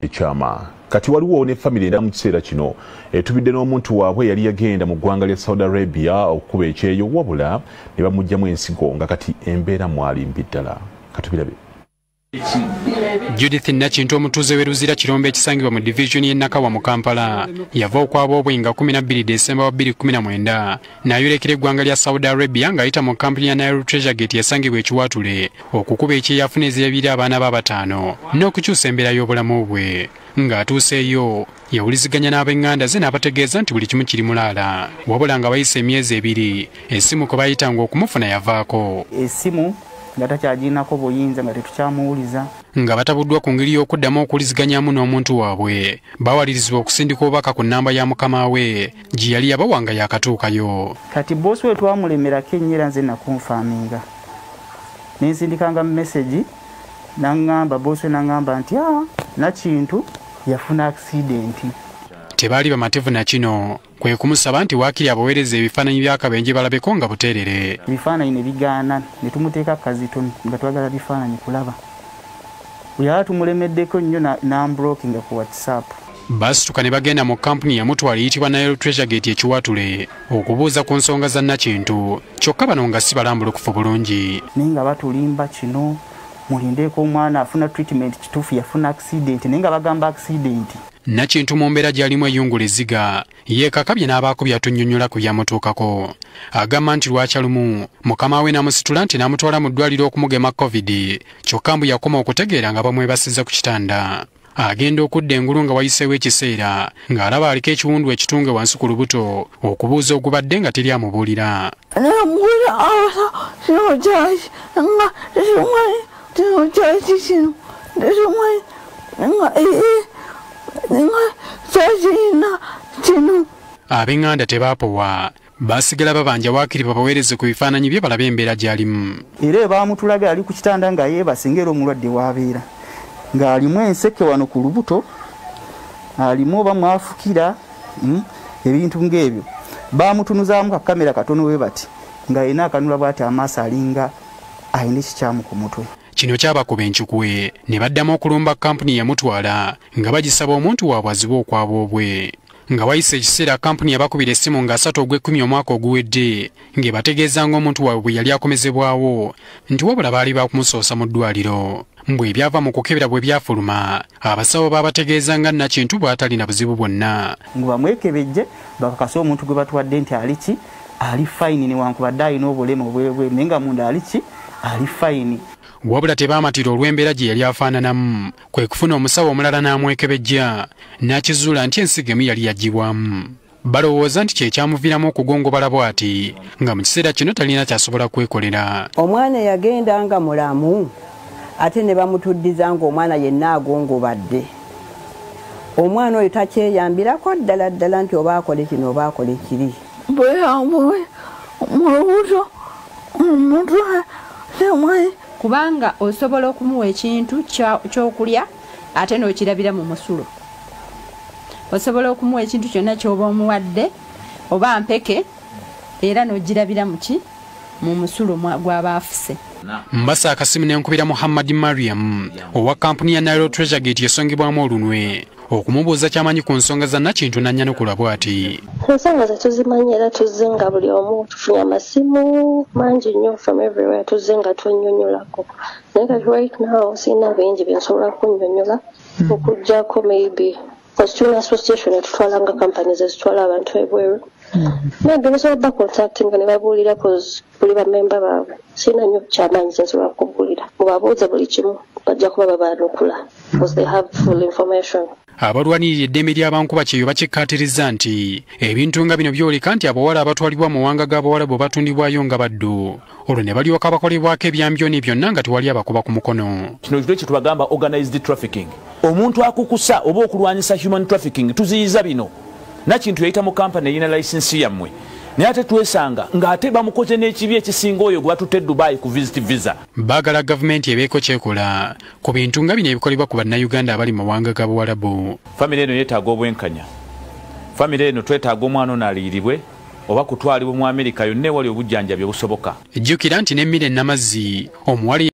Chama kati waliwo ne family era mu kiseera kino etubidde n'omuntu waabwe yali yagenda mu ggwanga lya Saudi Arabia okukuba ekyeyo wabula ne bamugyamu ensigo nga kati embeera mwalimbi ddala katubirabe. Judith Nakintu omutuuze w'eruzira kirombe ekisangibwa mu division y'e Nakawa mu Kampala yava okwaba obwenga 12 Desemba 2019 n'ayolekera eggwanga lya Saudi Arabia ng'ayita mu kampuni ya Nile Treasure Gate yasangibwa ekiwatule okukuba ekyeyo afuna ezirabira abaana b'abataano n'okukyusa embeera y'obulamu bwe. Ng'atuuseeyo yawuliziganya n'ab'eŋŋanda ze n'abategeeza nti buli kimu kiri mulaala wabula nga bayise emyezi 2 essimu kwe bayitanga okumufuna yavaako. Essimu nga takyagirinako buyinza nga tetukyamuwuliza. Nga batabuddwa ku ngeri y'okuddamu okuliziganyamu n'omuntu waabwe bawalirizibwa okusindika obubaka ku nnamba ya mukama we gye yali yabawanga yakatuukayo. Kati boosi we twamulemerako ennyera nze nakunfaaminga nensindikanga mu meseji n'aŋŋamba boosi we n'aŋŋamba nti Nakintu yafuna aksidenti. Tebaali bamativu na kino kwe kumusaba nti waakiri abaweereza ebifaananyi by'akabenje balabeko nga buteerere. Ebifaananyi ne bigaana ne tumuteeka kazito nga twagala bifaananyi kulaba. Yali tumulemeddeko nnyo n'ambulookinga ku WhatsApp. Basituka ne bagenda mu kampuni yamutwala eyitibwa Nile Treasure Gate ekiwatule okubuuza ku nsonga za Nakintu kyokka bano nga si balambulukufu bulungi. Naye nga batulimba kino mulindeeko omwana afuna treatment kituufu yafuna accident naye nga bagamba accident. Nakintu mu mbeera gy'alimu eyungula ezziga yeekakabye n'abaako byatunnyonnyola ku byamutuukako. Agamba nti lwakyalumu mukama we n'amusitula nti n'amutwala mu ddwaliro okumugema COVID kyokka mbu yakoma okutegeera nga bamwebasiza ku kitanda. Agenda okudda engulu nga wayiseewo ekiseera ng'alaba aliko ekiwundu ekitunge wansi ku lubuto okubuuza ogubadde nga teri amubuulira. Ab'eŋŋanda tebaapowa baasigala babanja waakiri babaweereze ku bifaananyi bye balabe embeera gy'alimu. Era baamutulaga ali ku kitanda nga yeebase ng'era omulwadde w'abeera ng'alimu enseke wano ku lubuto alimu oba mwafukira ebintu ng'ebyo. Baamutunuzaamu ka kamera katono we bati ng'alina akanula bw'ati amaaso alinga alina ekikyamu ku mutwe. Kino kyabakuba enkyukwe ne baddamu okulumba kampuni yamutwala nga bagisaba omuntu waabwe azibe okwaba obwe. Nga wayise ekiseera kampuni yabakubira essimu nga 3 Ogwekumi omwaka oguwedde ng'ebategeeza ng'omuntu waabwe yali akomezebwawo nti wabula baali bakumusoosa mu ddwaliro. Mbwe ebyava mu kukebera bwe byafuluma abasawo baabategeeza nga Nakintu bw'atalina buzibu bwonna. Ngo bamwekebejje bakakasa omuntu gwe batwadde nti aliki ali fayini newankubadde alina obulemu obwebwe naye nga munda aliki ali fayini. Wabula tebaamatira olw'embeera gye yali afaananamu kwe kufuna omusawo omulala n'amwekebejja n'akizuula nti ensigo emu yali yaggibwamu. Balowooza nti kye kyamuviiramu okugongobala bw'ati nga mu kiseera kino talina kyasobola kwekolera. Omwana yagenda nga mulamu ate ne bamutuddiza ng'omwana yenna agongobadde. Omwana oyo takyeyambirako ddala ddala nti oba akole kino oba akole kiri. Kubanga osobola okumuwa ekintu ky'okulya ate n'okirabira mu musulo. Osobola okumuwa ekintu kyonna ky'oba omuwadde oba mpeke era n'ogirabira mu musulo gw'aba afuse. Mbasa akasimu n'enkubira Muhammad Mariam owa kampuni ya Nile Treasure Gate yasongebwamu olunwe okumubuuza ky'amanyi ku nsonga za Nakintu n'annyanukula bw'ati. Ensonga ze tuzimanyi era tuzze nga buli omu tufunye amasimu mangi nnyo from everywhere tuzze nga twennyonnyolako. Naye kati right now sirina bingi bye nsobola kunnyonnyola okuggyako maybe tulina association etutwalanga companies ezitwala abantu ebweru. Maybe basobola bacontacting ne babuulira cause buli bamemba baabwe sirina nnyo ky'amaanyi kye nsobola kubuulira mubabuuze buli kimu bajja kuba babaanukula because they have full information. Abalwanirira eddembe ly'abankuba kyeyo bakikkaatiriza nti ebintu nga bino byoleka nti abawala abatwalibwa mu mawanga g'abawalabu batundibwayo nga baddu olwo ne balyoka bakolebwako ebyambyoni byonna nga tewali abakuba ku mukono. Kino kito kye tubagamba organized trafficking. Omuntu akukusa oba okulwanyisa human trafficking tuziyiza bino. Nakintu yayita mu kampani eyina license yammwe naye ate twesanga ng'ate bamukoze n'ekibi ekisinga oyo gwe batutte Dubai ku visit visa. Baagala gavumenti ebeeko kyekola ku bintu nga bino ebikolebwa ku bannayuganda abali mu mawanga g'abawalabu. Famire eno yeetaaga obwenkanya. Famire eno twetaaga omwana ono aliyirirwe oba kutwalibwa mu Amerika yonna ewali obujjanjabi obusoboka. Jjukira nti n'emmere n'amazzi omuwala